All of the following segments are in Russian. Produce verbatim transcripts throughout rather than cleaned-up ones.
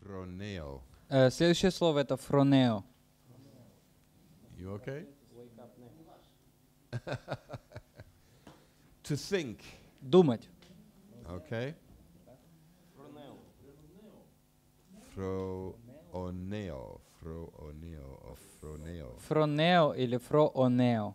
phroneo. Э, Следующее слово это фронео. You okay? To think. Думать. Okay. Phroneo. Phroneo or phroneo. Фронео или фроонео.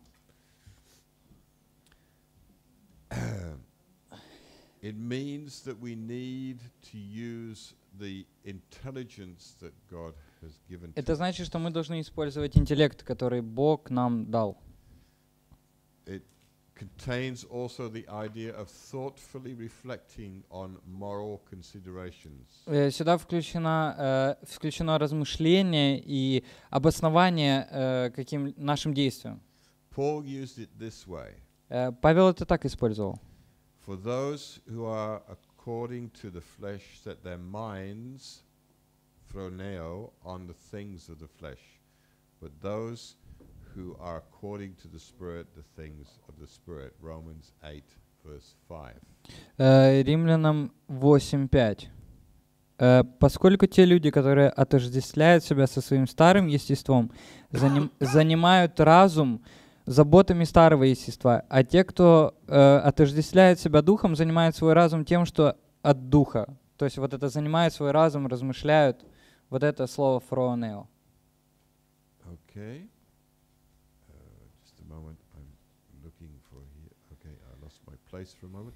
It means that we need to use the intelligence that God has given to Это us. значит, что мы должны использовать интеллект, который Бог нам дал. It contains also the idea of thoughtfully reflecting on moral considerations. Э, Сюда включено, э, включено размышление и обоснование э, каким нашим действиям. Paul used it this way. Э, Павел это так использовал. For those who are according to the flesh set their minds, phroneo, on the things of the flesh, but those who are according to the Spirit, the things of the Spirit. Romans eight, verse five. Э, Римлянам восемь пять. Э, Поскольку те люди, которые отождествляют себя со своим старым естеством, заним- занимают разум заботами старого естества, а те, кто э, отождествляет себя духом, занимают свой разум тем, что от духа. То есть вот это занимают свой разум, размышляют. Вот это слово фронео. Okay. Uh, just a moment. I'm looking for here. Okay, I lost my place for a moment.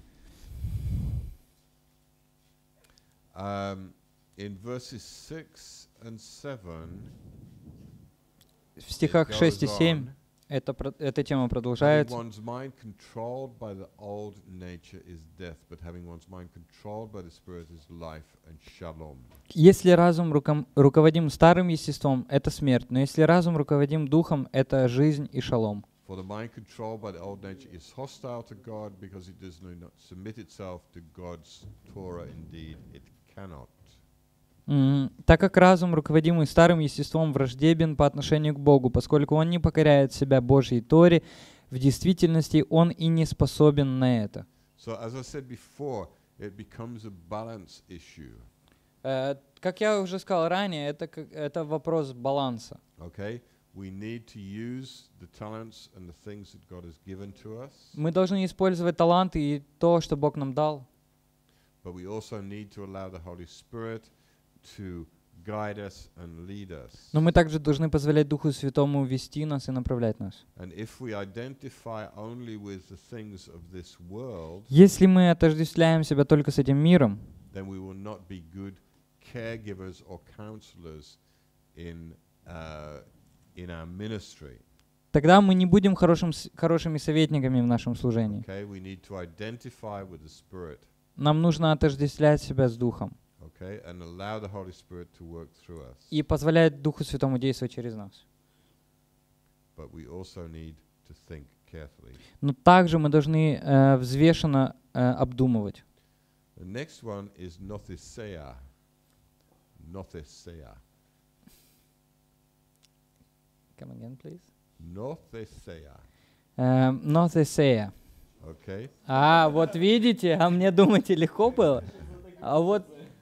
Um, in verses six and seven, В стихах it шесть и goes семь on, эта, про- эта тема having продолжается. one's mind controlled by the old nature is death, but having one's mind controlled by the Spirit is life and shalom. Если разум руком- руководим старым естеством, это смерть, но если разум руководим духом, это жизнь и шалом. For the mind controlled by the old nature is hostile to God because it does not submit itself to God's Torah. Indeed, it cannot. М, Так как разум, руководимый старым естеством, враждебен по отношению к Богу, поскольку он не покоряет себя Божьей Торе, в действительности он и не способен на это. So, as I said before, it becomes a balance issue. Э, Как я уже сказал ранее, это, как- это вопрос баланса. Okay, we need to use the talents and the things that God has given to us, Мы должны использовать таланты и то, что Бог нам дал, but we also need to allow the Holy Spirit to guide us and lead us. но мы также должны позволять Духу Святому вести нас и направлять нас. And if we identify only with the things of this world, Если мы отождествляем себя только с этим миром, then we will not be good caregivers or counselors in uh, in our ministry. тогда мы не будем хорошим, с- хорошими советниками в нашем служении. Okay, we need to identify with the Spirit. Нам нужно отождествлять себя с Духом Okay, and allow the Holy Spirit to work through us. и позволять Духу Святому действовать через нас. But we also need to think carefully. Но также мы должны э, взвешенно э, обдумывать. The next one is nothesea. Nothesea. Come again, please. Nothesea. Э, Ноθесея. Okay. А, вот видите, а мне думаете легко было? А вот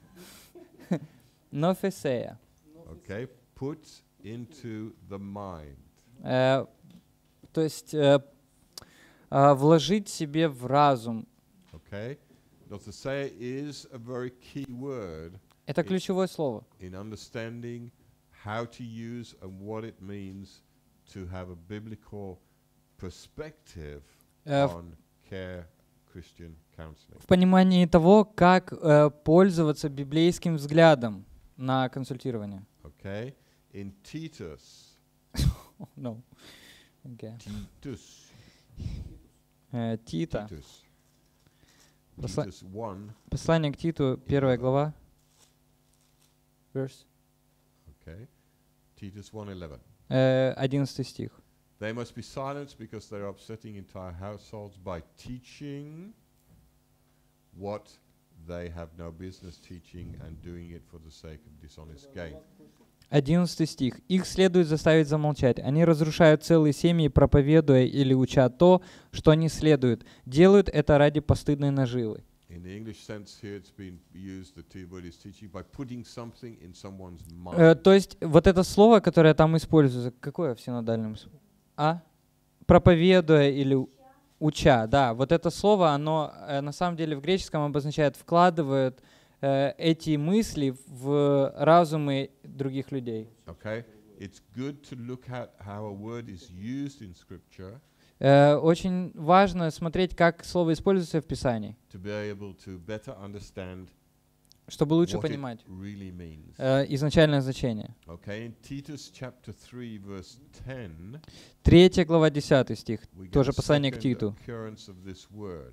Нофесея. Okay. Put into the mind. Э, То есть э, а, вложить себе в разум. Okay. Nothesea is a very key word Это ключевое слово. in understanding how to use and what it means to have a biblical perspective Э, в- on care Christian counseling. В понимании того, как э, пользоваться библейским взглядом на консультирование. Okay? In Titus, Oh, no. Okay. Titus, Э, Тита. Titus, Посла- Titus one, Послание к Титу, первая глава. Verse. okay? Titus one eleven. Э, одиннадцатый стих. They must be silenced because they are upsetting entire households by teaching what they have no business teaching and doing it for the sake of dishonest gain. Одиннадцатый стих. Их следует заставить замолчать. Они разрушают целые семьи, проповедуя или уча то, что не следует. Делают это ради постыдной наживы. In In the English sense here, it's been used, the T word is teaching, by putting something in someone's Э, mind. то есть вот это слово, которое там используется, какое в синодальном? с- А? Проповедуя или у- уча, да. Вот это слово, оно э, на самом деле в греческом обозначает вкладывает э, эти мысли в разумы других людей. Okay? It's good to look at how a word is used in Scripture Э, очень важно смотреть, как слово используется в Писании, to be able to better understand чтобы лучше what it понимать really means. э, изначальное значение. Okay? In Titus chapter three, verse ten, Третья глава, десятый стих, we get тоже a послание к second Титу. occurrence of this word.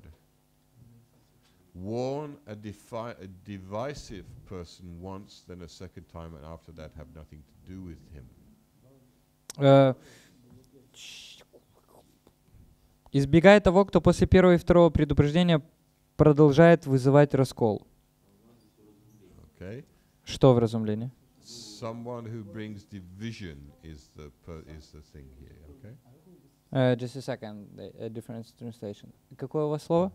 Warn a, defi- a divisive person once, then a second time, and after that have nothing to do with him. Э, Избегай того, кто после первого и второго предупреждения продолжает вызывать раскол. Okay? Что в разумлении? Someone who brings division is the per- is the thing here. Okay? Uh, just a second, a different translation. Какое у вас слово?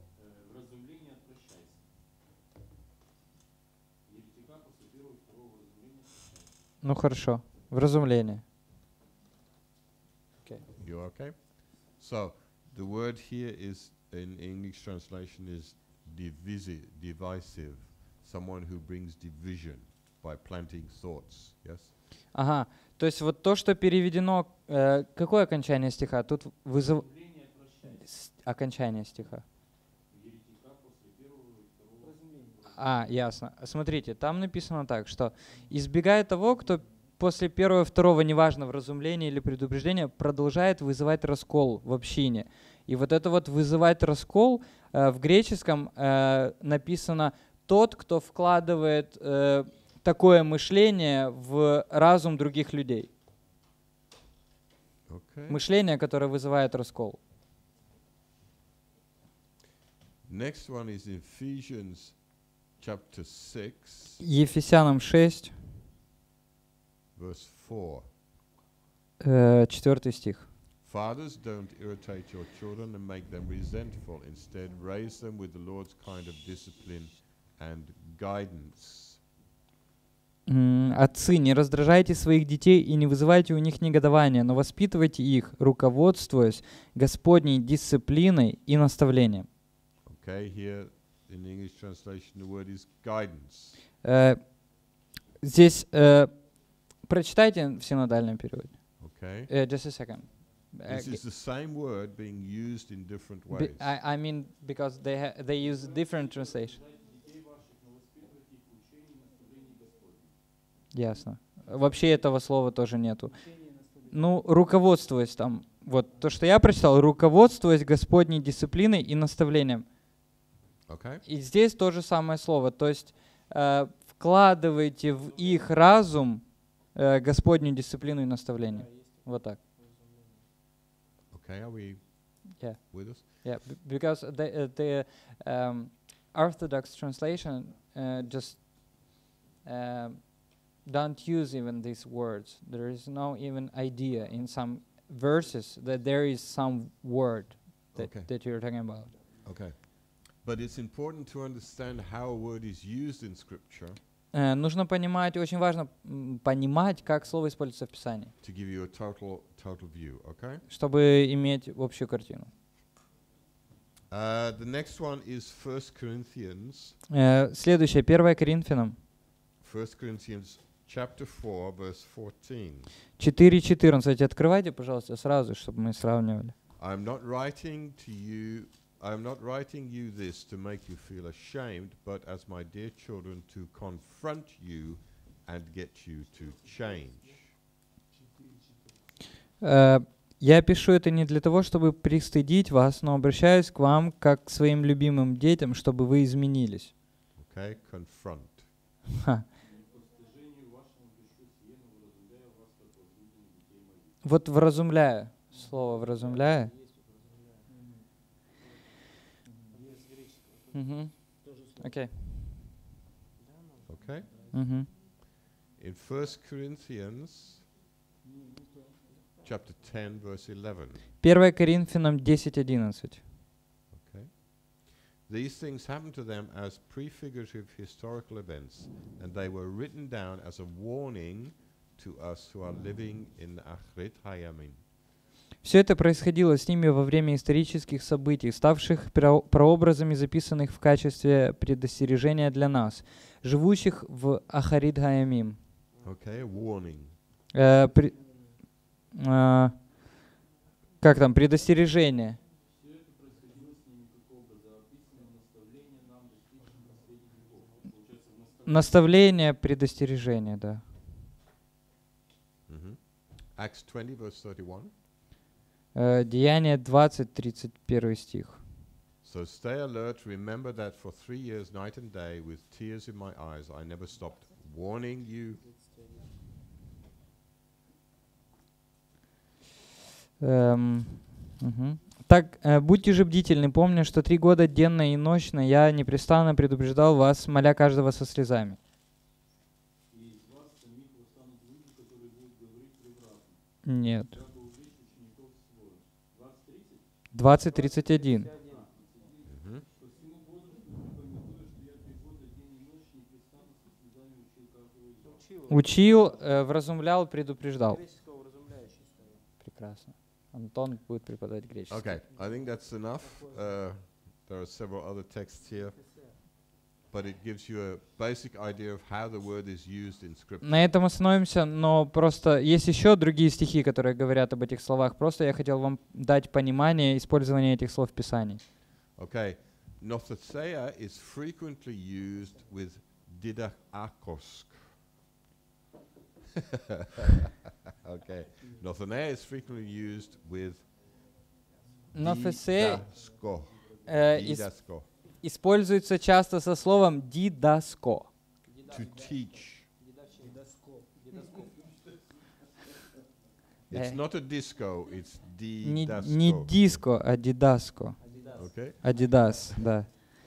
Ну хорошо, вразумление. Okay. You okay? So the word here is in English translation is divisi- divisive. Someone who brings division by planting thoughts. Yes. Ага, то есть вот то, что переведено, э, какое окончание стиха? Тут вызов... С- Окончание стиха. А, ясно. Смотрите, там написано так, что избегая того, кто после первого и второго, неважно, вразумления или предупреждения, продолжает вызывать раскол в общине. И вот это вот вызывать раскол э, в греческом э, написано тот, кто вкладывает э, такое мышление в разум других людей. Okay. Мышление, которое вызывает раскол. Next one is Ephesians chapter six, Ефесянам шесть, verse four. э, четвертый стих. Fathers, don't irritate your children and make them resentful. Instead, raise them with the Lord's kind of discipline and guidance. М, Отцы, не раздражайте своих детей и не вызывайте у них негодования, но воспитывайте их, руководствуясь Господней дисциплиной и наставлением. Okay, here in the English translation, the word is guidance. Э, Здесь э, прочитайте в синодальном переводе. Okay, Э, Just a second. Э, this is the same word being used in different be- ways. I, I mean, because they ha- they use different translation. Ясно. Вообще этого слова тоже нету. Ну, руководствуясь там, вот то, что я прочитал, руководствуясь Господней дисциплиной и наставлением. Okay, И здесь то же самое слово. То есть э, вкладывайте в их разум э, Господню дисциплину и наставление. Вот так. okay, are we Yeah. with us? Yeah, b- because the, uh, the um, Orthodox translation uh, just um, don't use even these words. There is no even idea in some verses that there is some word that, Okay. that you're talking about. Okay, but it's important to understand how a word is used in Scripture Э, нужно понимать, очень важно м, понимать, как слово используется в Писании, to give you a total total view. Okay. чтобы иметь общую картину. Uh, the next one is First Corinthians, Э, следующее, первое Коринфянам First Corinthians chapter four, verse fourteen. четыре четырнадцать. Открывайте, пожалуйста, сразу, чтобы мы сравнивали. I'm not writing to you. I'm not writing you this to make you feel ashamed, but as my dear children, to confront you and get you to change. Э, Я пишу это не для того, чтобы пристыдить вас, но обращаюсь к вам как к своим любимым детям, чтобы вы изменились. Okay, confront. Ха. Вот вразумляя, слово вразумляя. Мгм. Окей. Okay. Мгм. In First Corinthians chapter ten, verse eleven. первое Коринфянам десять одиннадцать. Okay. These things happened to them as prefigurative historical events, and they were written down as a warning to us who are living in Achrit Hayamin. Все это происходило с ними во время исторических событий, ставших про- прообразами, записанных в качестве предостережения для нас, живущих в Ахарит Хаямим. Okay, a warning. Э, при- а, как там, предостережение. Наставление, предостережение, да. Mhm. Acts twenty, verse thirty-one. Э, Деяние двадцать, тридцать первый стих. So stay alert, remember that for three years, night and day, with tears in my eyes, I never stopped warning you. Эм, мгм. Так, э, будьте же бдительны, помня, что три года денно и ночно я непрестанно предупреждал вас, моля каждого со слезами. Нет. двадцать тридцать один. Mhm. Учил, э, вразумлял, предупреждал. Прекрасно. Антон будет преподавать греческий. Okay, I think that's enough. Uh, there are several other texts here, but it gives you a basic idea of how the word is used in Scripture. На этом остановимся, но просто есть еще другие стихи, которые говорят об этих словах. Просто я хотел вам дать понимание использования этих слов в Писании. Okay, Nothathea is frequently used with didakosk. Okay, Nothathea is frequently used with Нофесе didasko. э, ис- Didasko. используется часто со словом дидаско. To teach. Э. It's not a disco, it's Не, didasko. не диско, а дидаско. Okay? Адидас, да.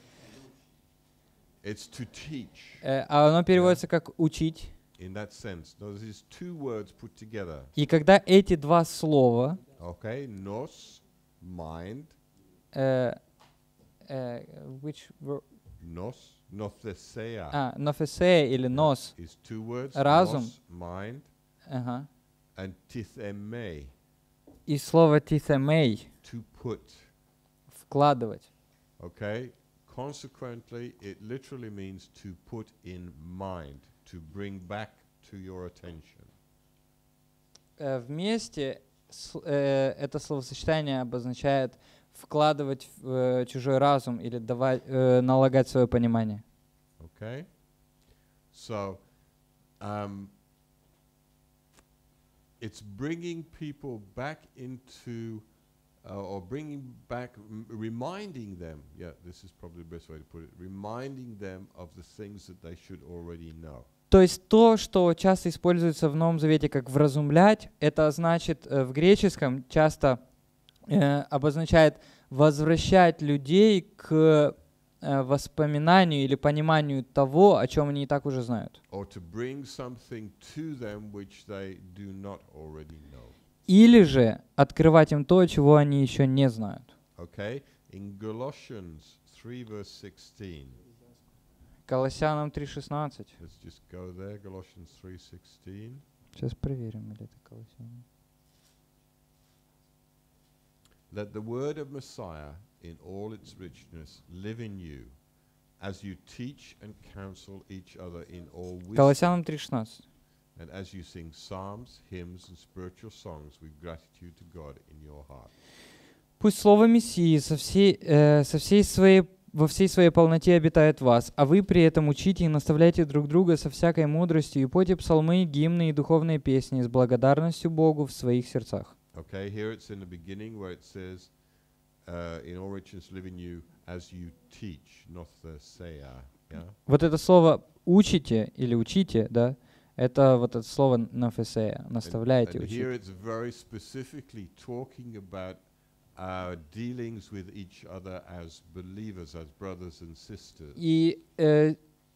It's to teach Э, а оно переводится как «учить». in that sense. Those is two words put together. И когда эти два слова, Okay? Nos, mind. э, э, which were- Nos, nothesea а, нофесе или нос, is two words. разум. Nos, mind, ага, and titheme, и слово тithemei, to put. вкладывать. Okay? Consequently, it literally means to put in mind, to bring back to your attention. Э, вместе с- э, это словосочетание обозначает вкладывать в э, чужой разум или давать, э, налагать свое понимание. Okay? So, um, it's bringing people back into, uh, or bringing back, m- reminding them, yeah, this is probably the best way to put it, reminding them of the things that they should already know. То есть то, что часто используется в Новом Завете как «вразумлять», это значит э, в греческом часто э, обозначает возвращать людей к э, воспоминанию или пониманию того, о чем они и так уже знают. Or to bring something to them which they do not already know. Или же открывать им то, чего они еще не знают. Okay? In Colossians three, verse sixteen. Колоссянам три шестнадцать. Let's just go there. Colossians three sixteen. Сейчас проверим, или это Колоссянам. Let the word of Messiah in all its richness live in you, as you teach and counsel each other in all wisdom, Колоссянам три шестнадцать. and as you sing psalms, hymns, and spiritual songs with gratitude to God in your heart. Пусть слово Мессии со всей, э, со всей своей, во всей своей полноте обитает в вас, а вы при этом учите и наставляйте друг друга со всякой мудростью и пойте псалмы, гимны и духовные песни с благодарностью Богу в своих сердцах. Okay, here it's in the beginning where it says, uh, in all richness live in you, as you teach, not the say, yeah? Вот это слово «учите» или «учите», да, это вот это слово «нафесея», «наставляйте», And «учите». here it's very specifically talking about our dealings with each other as believers, as brothers and sisters. И э,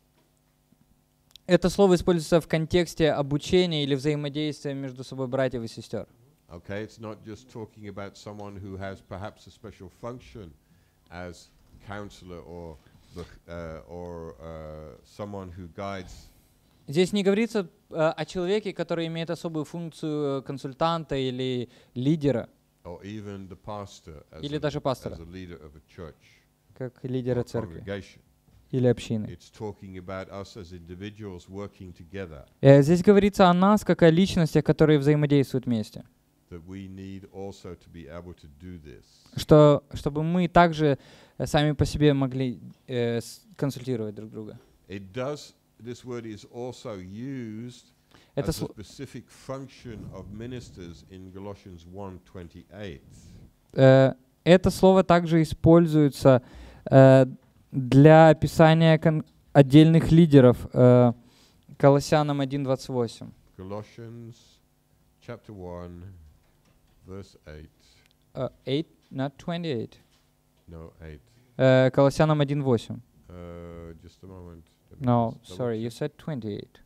это слово используется в контексте обучения или взаимодействия между собой братьев и сестер. Okay, it's not just talking about someone who has perhaps a special function as counselor or the, uh, or uh, someone who guides. Здесь не говорится э, о человеке, который имеет особую функцию консультанта или лидера, Or even the pastor as, или a, даже пастора, as a leader of a church как or лидера a церкви congregation. или общины. It's talking about us as individuals working together. Э, Здесь говорится о нас, как о личностях, которые взаимодействуют вместе. That we need also to be able to do this. Что, чтобы мы также э, сами по себе могли э, с- консультировать друг друга. It does. This word is also used Это, as a сло- specific function of ministers in Galatians one twenty-eight. э, это слово также используется э, для описания кон- отдельных лидеров. Э, Колоссянам один двадцать восемь. Colossians chapter one, verse eight. Uh, eight, not twenty-eight. No, eight. Uh, Колоссянам один восемь. Uh, just a moment. Let me No, just double sorry, you check. said twenty-eight.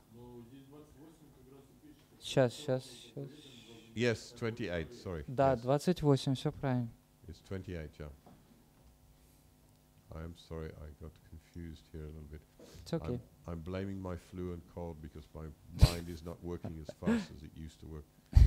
Сейчас, сейчас, сейчас. Yes, twenty-eight. Sorry. Да, Yes. двадцать восемь, все правильно. It's twenty-eight. Yeah. I'm sorry, I got confused here a little bit. It's okay. I'm, I'm blaming my flu and cold because my mind is not working as fast as it used to work.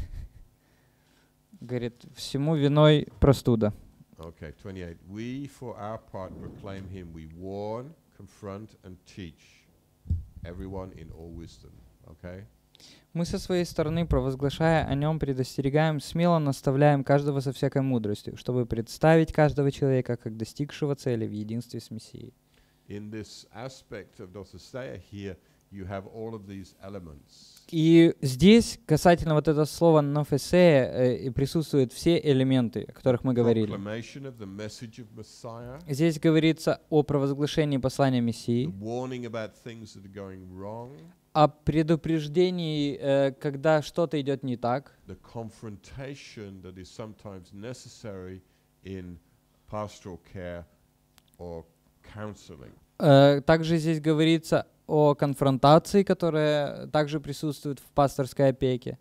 Говорит, всему виной простуда. Okay, twenty-eight. We, for our part, proclaim him. We warn, confront, and teach everyone in all wisdom. Okay? Мы со своей стороны, провозглашая о нем, предостерегаем, смело наставляем каждого со всякой мудростью, чтобы представить каждого человека как достигшего цели в единстве с Мессией. In this aspect of Dothesia here, you have all of these elements. И здесь, касательно вот этого слова «нофесея», э, и присутствуют все элементы, о которых мы говорили. Proclamation of the message of Messiah, Здесь говорится о провозглашении послания the Мессии, warning about things that are going wrong, о предупреждении, э, когда что-то идет не так, the confrontation that is sometimes necessary in pastoral care or counseling. Э, Также здесь говорится о конфронтации, которая также присутствует в пасторской опеке.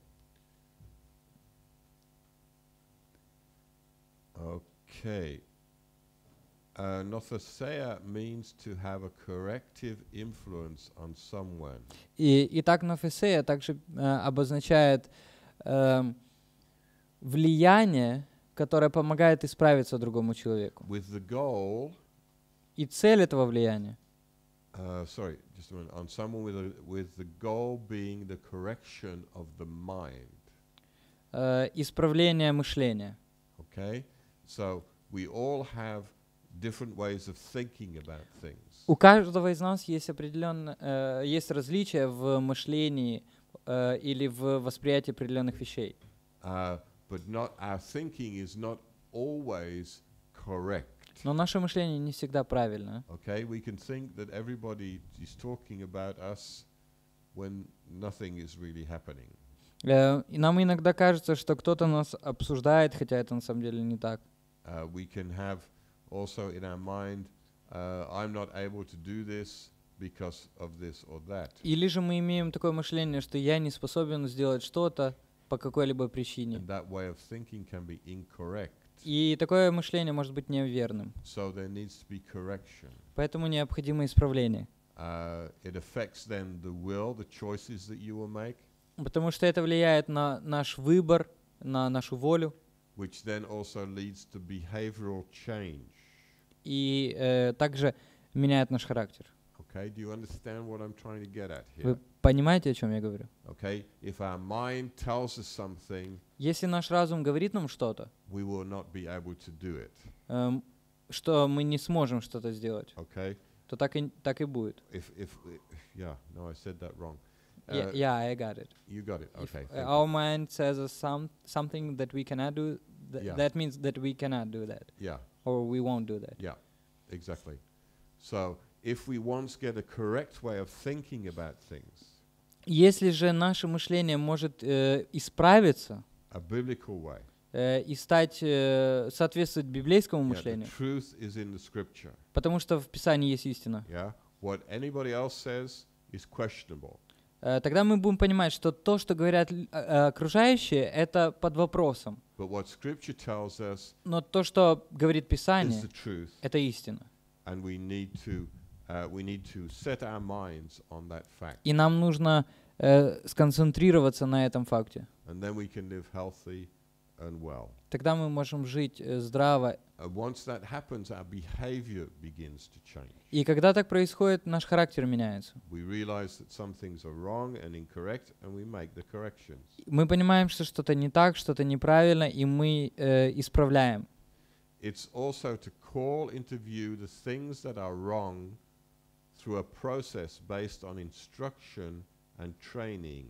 Okay. Uh, Nothesia means to have a corrective influence on someone. И, и так нофесея также э, обозначает эм, влияние, которое помогает исправиться другому человеку. With the goal, И цель этого влияния uh, sorry, just a minute, on someone with, a, with the goal being the correction of the mind. э, исправление мышления. Okay? So we all have different ways of thinking about things. У каждого из нас есть определенно э, есть различия в мышлении э, или в восприятии определенных вещей. Uh, but not our thinking is not always correct. Но наше мышление не всегда правильно. Okay, we can think that everybody is talking about us when nothing is really happening. Э, и нам иногда кажется, что кто-то нас обсуждает, хотя это на самом деле не так. Uh, we can have also in our mind, uh, I'm not able to do this because of this or that. Или же мы имеем такое мышление, что я не способен сделать что-то по какой-либо причине. And that way of thinking can be incorrect. И такое мышление может быть неверным. So there needs to be correction. Поэтому необходимо исправление. Uh, it affects then the will, the choices that you will make, Потому что это влияет на наш выбор, на нашу волю. which then also leads to behavioral change. И э, также меняет наш характер. Okay, do you understand what I'm trying to get at here? Вы понимаете, о чем я говорю? Okay, if our mind tells us something, Если наш разум говорит нам что-то, we will not be able to do it. эм, что мы не сможем что-то сделать, Okay, то так и, так и будет. if if yeah, no, I said that wrong. Yeah, Uh, yeah, I got it. You got it. If Okay. uh, thank our you. mind says us some, something that we cannot do, th- Yeah. that means that we cannot do that, Yeah, or we won't do that. yeah, exactly. So if we once get a correct way of thinking about things, Если же наше мышление может э, исправиться a biblical way, э, и стать э, соответствовать библейскому yeah, the мышлению, truth is in the scripture. потому что в Писании есть истина, Yeah, what anybody else says is questionable. э, тогда мы будем понимать, что то, что говорят л- э, окружающие, это под вопросом. But what scripture tells us Но то, что говорит is Писание, the truth. это истина. and we need to uh, we need to set our minds on that fact. И нам нужно э, сконцентрироваться на этом факте. And then we can live healthy and well. Тогда мы можем жить э, здраво. And once that happens, our behavior begins to change. И когда так происходит, наш характер меняется. We realize that some things are wrong and incorrect, and we make the corrections. Мы понимаем, что что-то не так, что-то неправильно, и мы э, исправляем. It's also to call into view the things that are wrong through a process based on instruction and training.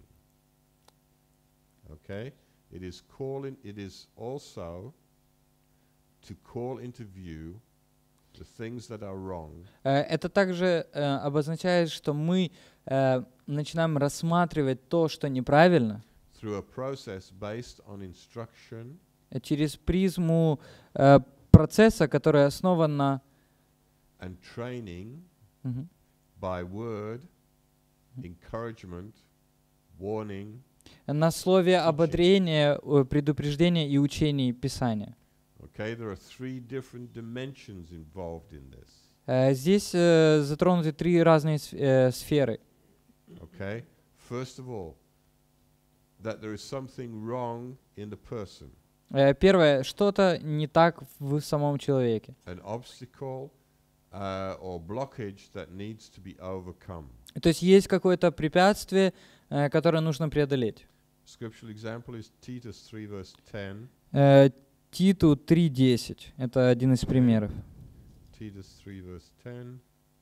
Okay? It is calling, it is also to call into view the things that are wrong. Э, Это также э, обозначает, что мы э, начинаем рассматривать то, что неправильно, Through a process based on instruction э, через призму э, процесса, который основан на and training Мгм. by word, encouragement, warning, на слове ободрения, э, предупреждения и учений Писания. okay? There are three different dimensions involved in this, Э, Здесь э, затронуты три разные сф- э, сферы. okay? First of all, that there is something wrong in the person, Э, Первое, что-то не так в самом человеке. an obstacle uh, or blockage that needs to be overcome. То есть есть какое-то препятствие, э, которое нужно преодолеть. Scriptural example is Titus three verse ten. Э, Титу три десять. Это один из примеров. Titus three verse ten.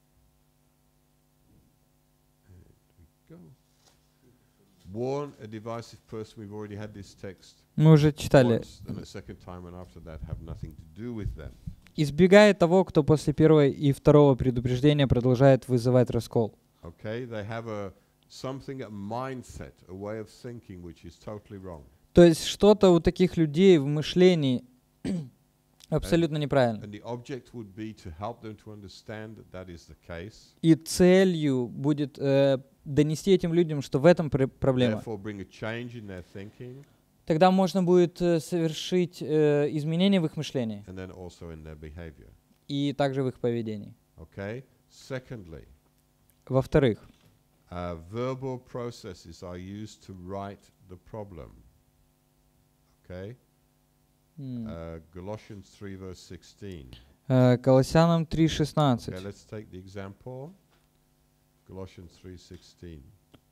And we go. Warn a divisive person. We've already had this text Мы уже читали. once, and a second time, and after that have nothing to do with them. «Избегай того, кто после первого и второго предупреждения продолжает вызывать раскол». Okay, they have a something, a mindset, a way of thinking which is totally wrong. То есть что-то у таких людей в мышлении абсолютно неправильно. And the object would be to help them to understand that that is the case. И целью будет э, донести этим людям, что в этом пр- проблема. Therefore, bring a change in their thinking, Тогда можно будет э, совершить э, изменения в их мышлении and then also in their behavior. и также в их поведении. Okay. Secondly, Во-вторых, uh, verbal processes are used to right the problem. Okay. м, Uh, Colossians three verse sixteen. э, Колоссянам три шестнадцать. Okay, let's take the example. Colossians three sixteen.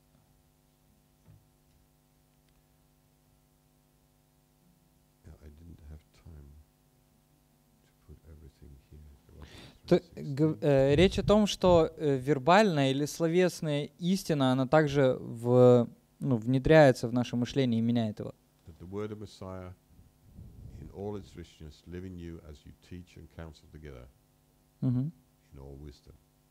Yeah, I didn't have time to put everything here. Colossians То- three г- sixteen. э, Речь о том, что э, вербальная или словесная истина, она также в, ну, внедряется в наше мышление и меняет его. That the word of Messiah in all its richness live in you as you teach and counsel together Мгм. in all wisdom.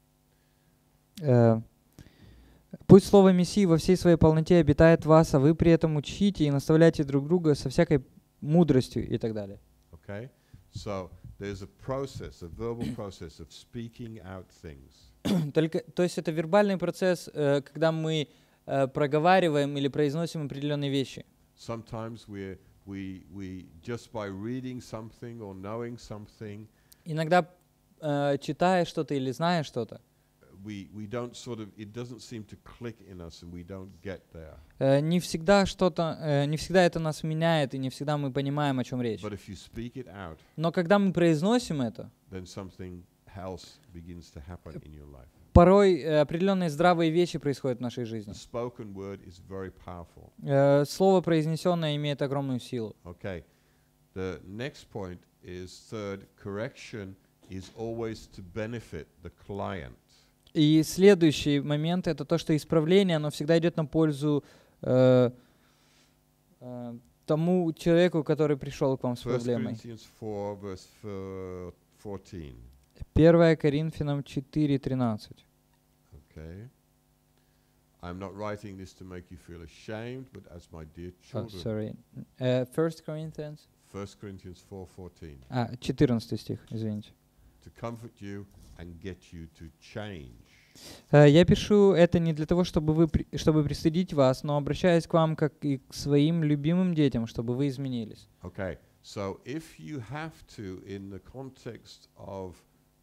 Э, Пусть слово Мессии во всей своей полноте обитает в вас, а вы при этом учите и наставляйте друг друга со всякой мудростью и так далее. Okay? So there's a process, a verbal process of speaking out things. Только, то есть это вербальный процесс, э, когда мы э, проговариваем или произносим определенные вещи. Sometimes we're, we, we just by reading something or knowing something, Иногда, э, читая что-то или зная что-то, we, we don't sort of, it doesn't seem to click in us and we don't get there. э, не всегда что-то, э, не всегда это нас меняет, и не всегда мы понимаем, о чем речь. But if you speak it out, Но когда мы произносим это, then something else begins to happen in your life. порой э, определенные здравые вещи происходят в нашей жизни. The spoken word is very powerful. Э, Слово произнесенное имеет огромную силу. Okay. The next point is third, correction is always to benefit the client. И следующий момент — это то, что исправление, оно всегда идет на пользу э, э, тому человеку, который пришел к вам с First проблемой. Corinthians four, verse four- fourteen. первое Коринфянам четыре тринадцать. Okay. I'm not writing this to make you feel ashamed, but as my dear Oh, children. sorry. Э, First Corinthians. First Corinthians four fourteen. А, четырнадцатый стих, извините. To comfort you and get you to change. Э, Я пишу это не для того, чтобы вы, при- чтобы пристыдить вас, но обращаясь к вам как и к своим любимым детям, чтобы вы изменились. Okay. So if you have to, in the context of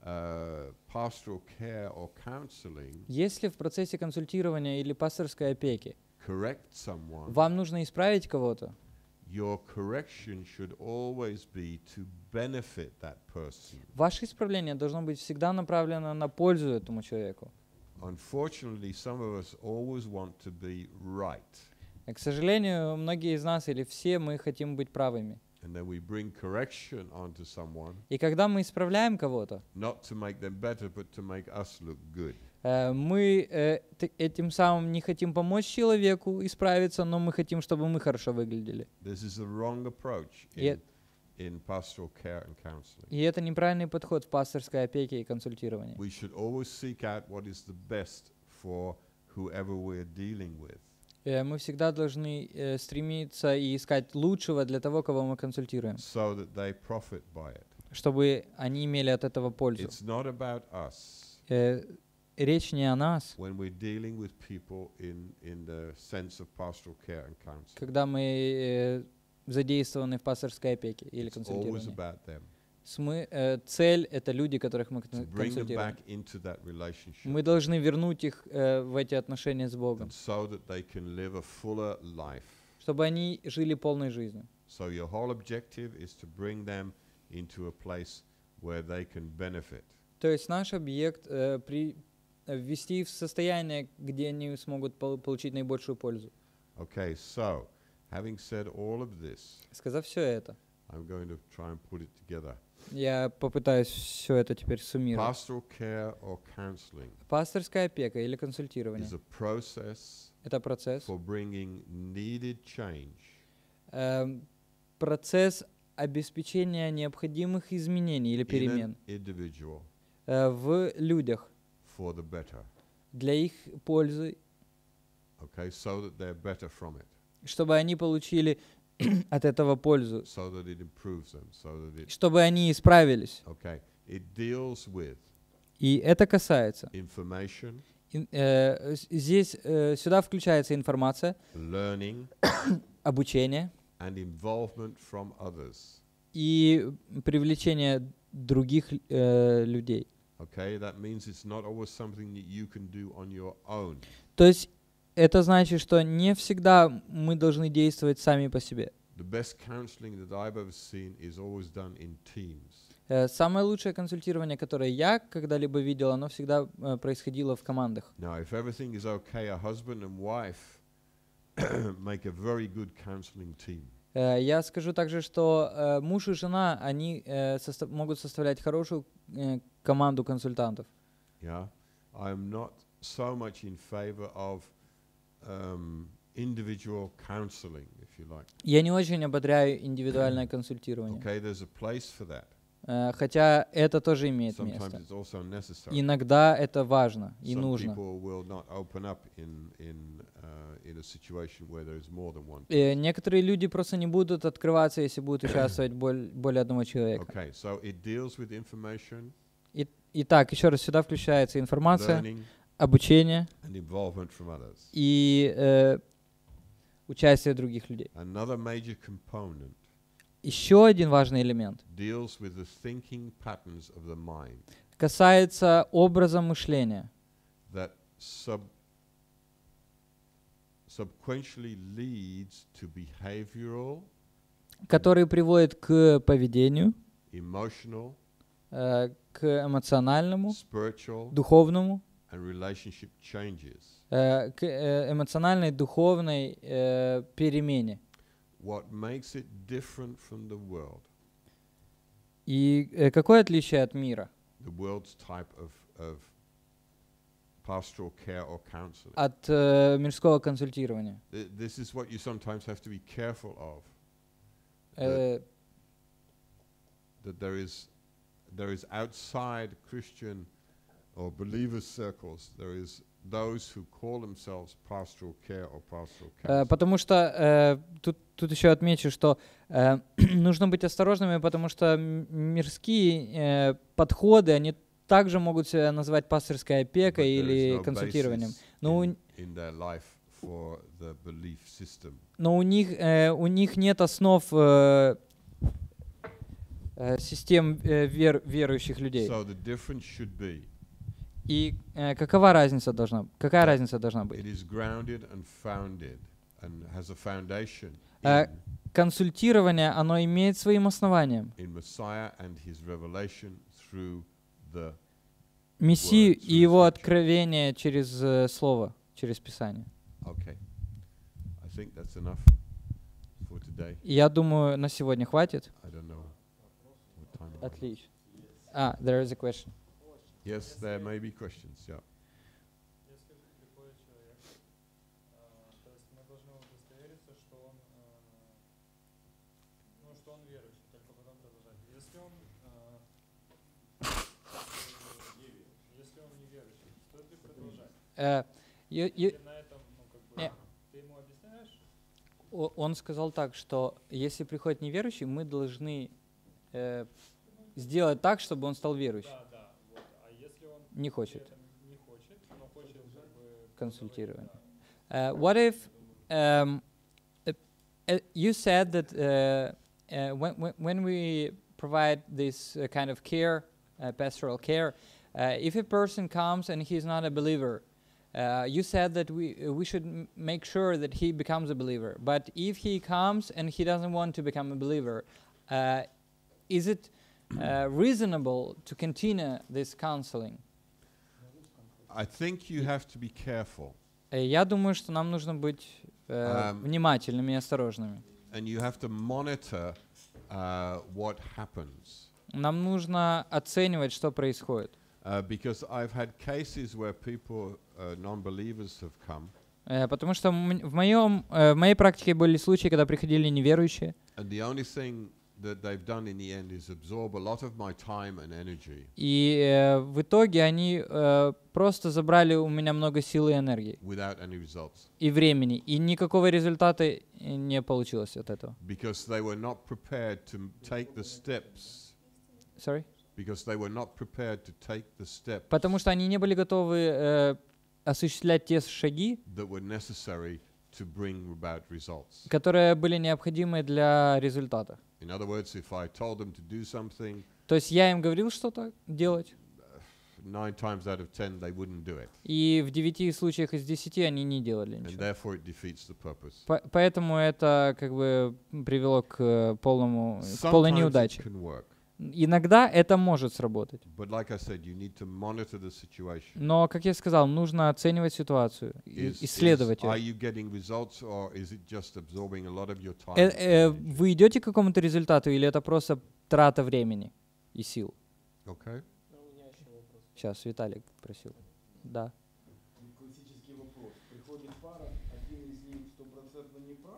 uh, pastoral care or counseling, Если в процессе консультирования или пасторской опеки correct someone, вам нужно исправить кого-то, your correction should always be to benefit that person. ваше исправление должно быть всегда направлено на пользу этому человеку. Unfortunately, some of us always want to be right. И, к сожалению, многие из нас или все мы хотим быть правыми. And then we bring correction onto someone, И когда мы исправляем кого-то, not to make them better, but to make us look good. э, мы э, т- этим самым не хотим помочь человеку исправиться, но мы хотим, чтобы мы хорошо выглядели. This is the wrong approach Yeah. in, in pastoral care and counseling. И это неправильный подход в пасторской опеке и консультировании. We should always seek out what is the best for whoever we're dealing with. Э, Мы всегда должны э, стремиться и искать лучшего для того, кого мы консультируем, So that they profit by it. чтобы они имели от этого пользу. It's not about us Э, Речь не о нас, when we're dealing with people in, in the sense of pastoral care and counseling. когда мы э, задействованы в пасторской опеке или It's always консультировании. about them. Смы- э, цель — это люди, которых мы To кон- bring them консультируем. back into that relationship. Мы должны вернуть их э, в эти отношения с Богом, And so that they can live a fuller life. чтобы они жили полной жизнью. So your whole objective is to bring them into a place where they can benefit. То есть наш объект э, при, э, ввести в состояние, где они смогут пол- получить наибольшую пользу. Okay, so having said all of this, Сказав все это, I'm going to try and put it together. я попытаюсь все это теперь суммировать. Pastoral care or counseling Пасторская опека или консультирование is a process — это процесс, for bringing needed change эм, процесс обеспечения необходимых изменений или in an перемен individual э, в людях for the better. для их пользы, Okay, so that they're better from it, чтобы они получили от этого пользу, so that it improves them, so that it. чтобы они исправились. Okay, it deals with И это касается. information, ин- э, с- Здесь э, сюда включается информация, learning, обучение and involvement from others. и привлечение других э, людей. Okay, that means it's not always something that you can do on your own. То есть это значит, что не всегда мы должны действовать сами по себе. The best counseling that I've ever seen is always done in teams. Э, Самое лучшее консультирование, которое я когда-либо видел, оно всегда э, происходило в командах. Now, if everything is okay, a husband and wife make a very good counseling team. Э, Я скажу также, что э, муж и жена, они э, состав- могут составлять хорошую э, команду консультантов. Yeah, I'm not so much in favor of um, individual counseling, if you like. Я не очень ободряю индивидуальное консультирование, Okay, there's a place for that. Э, хотя это тоже имеет Sometimes место. it's also necessary. Иногда это важно и Some нужно. people will not open up in in uh, in a situation where there is more than one. Э, Некоторые люди просто не будут открываться, если будут участвовать боль- более одного человека. Okay, so it deals with information, И- Итак, еще раз, сюда включается информация, learning, обучение and involvement from others. и э, участие других людей. Another major component Еще один важный элемент deals with the thinking patterns of the mind касается образа мышления, that sub subsequently leads to behavioral, который приводит к поведению, emotional, э, к эмоциональному, spiritual, духовному, and relationship changes. э, к э, эмоциональной, духовной э, перемене. What makes it different from the world, И э, какое отличие от мира, the world's type of, of pastoral care or counseling? от э, мирского консультирования? Th- This is what you sometimes have to be careful of. Э, That there is, there is outside Christian or believers circles, there is those who call themselves pastoral care or pastoral Э, counseling. Потому что э, тут, тут еще отмечу, что э, нужно быть осторожными, потому что м- мирские э, подходы, они также могут себя назвать пасторской But опекой there is или no консультированием. basis Но у, in, in their life for the belief system. но у них, э, у них нет основ э, э, систем э, вер, верующих людей. So the difference should be И э, какова разница должна, какая that разница должна it быть? is grounded and founded and has a foundation Э, in, консультирование, оно имеет своим основанием in Messiah and his revelation through the Мессию Word, и through его Scripture. откровение через э, Слово, через Писание. Okay. I think that's enough for today. И я думаю, на сегодня хватит. I don't know what time. it is. Отлично. А, there is a question. Yes, there may be questions. Yeah. Если приходит человек, а, то есть мы должны удостовериться, что он, а, ну, что он верующий, только потом продолжать. Если он, а, если он не верующий, стоит ли продолжать? Э, you- you- Или на этом, ну, как бы, Не. ты ему объясняешь? о- он сказал так, что если приходит неверующий, мы должны э, сделать так, чтобы он стал верующим. Да, да, вот. А если он Не при хочет этом не хочет, но хочет как бы консультирования. Uh, what if um, uh, uh, you said that uh, uh, when, when- when we provide this uh, kind of care, uh, pastoral care, uh, if a person comes and he's not a believer, uh, you said that we uh, we should m- make sure that he becomes a believer. But if he comes and he doesn't want to become a believer, uh, is it uh, reasonable to continue this counseling? I think you have to be careful, Э, Я думаю, что нам нужно быть э, Ам. внимательными и осторожными. and you have to monitor uh, what happens. Нам нужно оценивать, что происходит. Uh, because I've had cases where people, uh, non-believers, have come, Э, Потому что м- в, моем, э, в моей практике были случаи, когда приходили неверующие, and the only thing that they've done in the end is absorb a lot of my time and energy и э, в итоге они э, просто забрали у меня много сил и энергии, without any results и времени, и никакого результата э, не получилось от этого. because they were not prepared to m- take the steps. Sorry? Because they were not prepared to take the steps Потому что они не были готовы э, осуществлять те шаги, that were necessary to bring about results. которые были необходимы для результата. In other words, if I told them to do something, То есть я им говорил что-то делать, nine times out of ten they wouldn't do it, и в девяти случаях из десяти они не делали and ничего. therefore it defeats the purpose. По- Поэтому это как бы привело к э, полному, к полной Sometimes it неудаче. can work, Иногда это может сработать. but like I said, you need to monitor the situation. Но, как я сказал, нужно оценивать ситуацию, и- Is- исследовать is- are ее. you getting results, or is it just absorbing a lot of your time? Э, and э, energy? Вы идете к какому-то результату, или это просто трата времени и сил? Okay. Сейчас Виталик просил. Да. Классический вопрос. Приходит пара, один из них стопроцентно не прав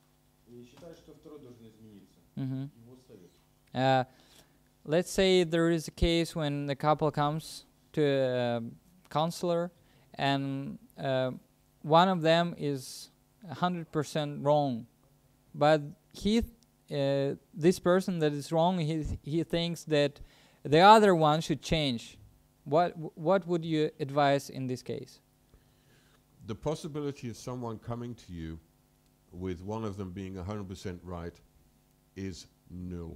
и считает, что второй должен измениться. Мгм. Его совет. Uh, let's say there is a case when the couple comes to a counselor and uh, one of them is one hundred percent wrong, but he, uh, this person that is wrong, he, he thinks that the other one should change. What, what would you advise in this case? The possibility of someone coming to you with one of them being one hundred percent right is null.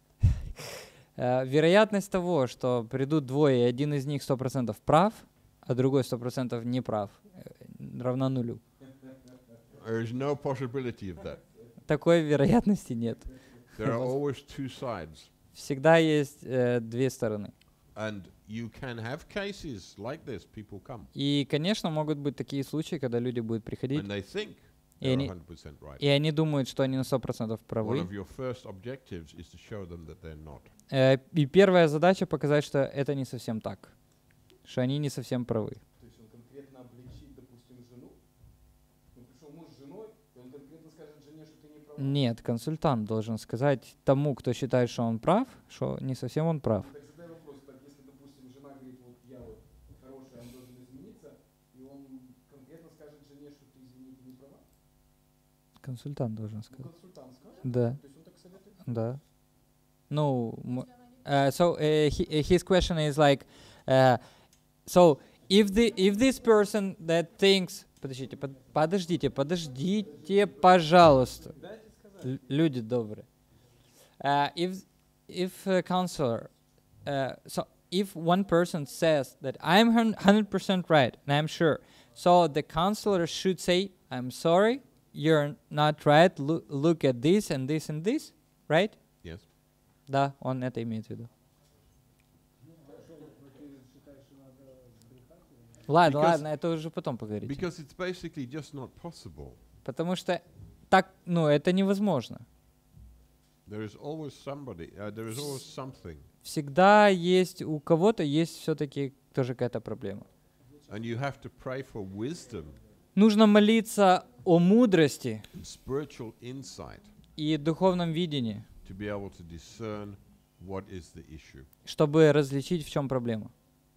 Uh, вероятность того, что придут двое, и один из них сто процентов прав, а другой сто процентов не прав, э, равна нулю. There is no possibility of that. Такой вероятности нет. There are always two sides. Всегда есть э, две стороны. And you can have cases like this. People come И, конечно, могут быть такие случаи, когда люди будут приходить, and they think и they're они, one hundred percent right. и они думают, что они на сто процентов One правы. of your first objectives is to show them that they're not. Э, и первая задача показать, что это не совсем так, что они не совсем правы. То есть он конкретно обличит, допустим, жену. Ну, пришел муж с женой, и он конкретно скажет жене, что ты не прав. Нет, консультант должен сказать тому, кто считает, что он прав, что не совсем он прав. Так задай вопрос, так если, допустим, жена говорит, вот я вот хороший, он должен измениться, и он конкретно скажет жене, что ты, извини, ты не права. Консультант должен Ну, сказать. консультант скажет. Да, То есть он так советует. да. Ну, м- uh, so uh, he, his question is like, uh, so if the if this person that thinks, подождите, под- подождите, подождите, пожалуйста, Л- люди добрые. Uh, if if a counselor, uh, so if one person says that I'm one hundred percent right, and I'm sure, so the counselor should say, I'm sorry, you're not right, look, look at this and this and this, right? Yes. Да, он это имеет в виду. Ладно, Because- ладно, это уже потом поговорите. Because it's basically just not possible. Потому что так, ну, это невозможно. There is always somebody, uh, there is always something. Всегда есть, у кого-то есть все-таки тоже какая-то проблема. And you have to pray for wisdom, Нужно молиться о мудрости spiritual insight, и духовном видении, to be able to discern what is the issue. чтобы различить, в чем проблема.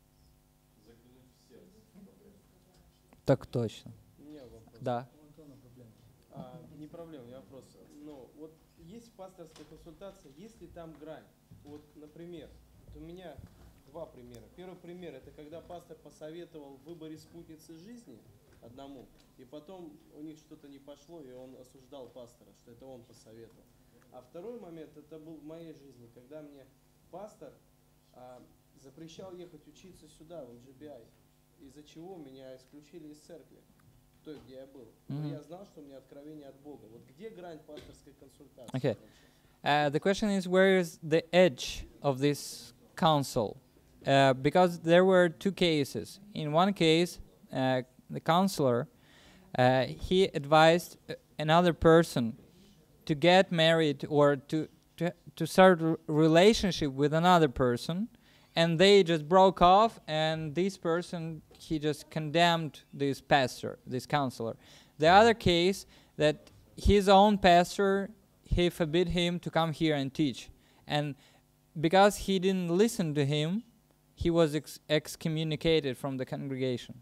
Так точно. У меня вопрос. Да. А, не проблема, я вопрос. Ну, вот есть пасторская консультация, есть ли там грань? Вот, например, вот у меня два примера. Первый пример — это когда пастор посоветовал в выборе спутницы жизни одному, и потом у них что-то не пошло, и он осуждал пастора, что это он посоветовал. А второй момент — это был в моей жизни, когда мне пастор а, запрещал ехать учиться сюда, в эл джи би ай, из-за чего меня исключили из церкви, той, где я был. Но Мгм. я знал, что у меня откровение от Бога. Вот где грань пасторской консультации? Okay. вообще? Uh, the question is, where is the edge of this counsel? Uh, because there were two cases. In one case, uh, the counselor, uh, he advised uh, another person to get married or to to, to start a relationship with another person, and they just broke off, and this person, he just condemned this pastor, this counselor. The other case, that his own pastor, he forbid him to come here and teach. And because he didn't listen to him, he was ex- excommunicated from the congregation.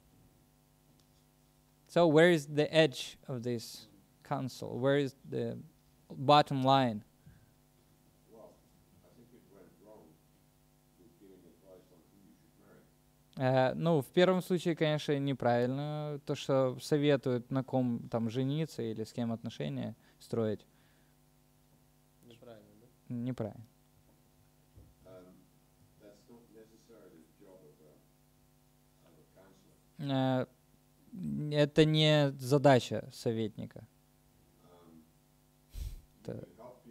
So where is the edge of this counsel? Where is the bottom line? Э, ну, в первом случае, конечно, неправильно, то, что советуют, на ком там жениться или с кем отношения строить. Неправильно, да? Неправильно. Э, это не задача советника. Это-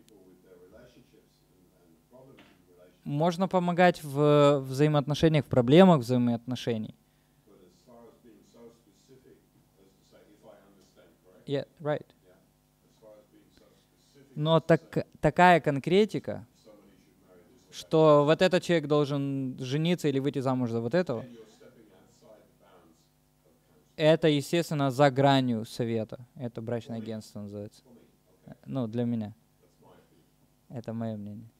Можно помогать в взаимоотношениях, в проблемах взаимоотношений. Yeah, right. Но так, такая конкретика, что вот этот человек должен жениться или выйти замуж за вот этого, это, естественно, за гранью совета. Это брачное агентство называется. Ну, для меня. Это мое мнение.